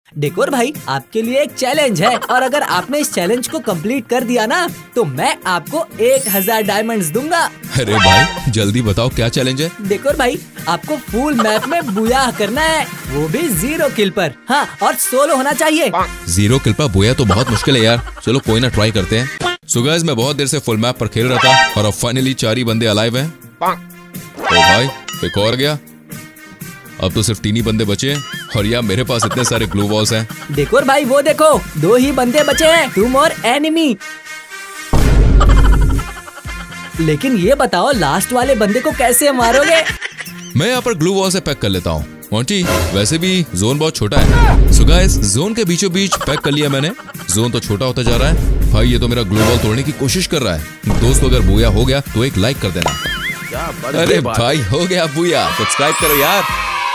Decor भाई, आपके लिए एक चैलेंज है और अगर आपने इस चैलेंज को कंप्लीट कर दिया ना तो मैं आपको 1000 डायमंड्स दूंगा। अरे भाई जल्दी बताओ क्या चैलेंज है। डेकोर भाई, आपको फुल मैप में बुया करना है, वो भी 0 किल पर। हाँ, और सोलो होना चाहिए। 0 किल पर बुया तो बहुत मुश्किल है यार। चलो कोई ना, ट्राई करते हैं। सो गाइस, मैं बहुत देर से फुल मैप पर खेल रहा था और अब फाइनली 4 ही बंदे अलाइव हैं। ओ भाई, एक और गया। अब तो सिर्फ 3 ही बंदे बचे हैं और यार मेरे पास इतने सारे ग्लू वॉल्स हैं। डेकोर भाई वो देखो, 2 ही बंदे बचे हैं, 2 मोर एनिमी। लेकिन ये बताओ लास्ट वाले बंदे को कैसे मारोगे? मैं यहाँ पर ग्लू वॉल से पैक कर लेता हूँ। मोंटी, वैसे भी जोन बहुत छोटा है। सो गाइस, जोन के बीचों बीच पैक कर लिया मैंने। जोन तो छोटा होता जा रहा है। भाई ये तो मेरा ग्लू वॉल तोड़ने की कोशिश कर रहा है। दोस्त अगर बुया हो गया तो एक लाइक कर देना। अरे भाई हो गया बुया, सब्सक्राइब करो यार।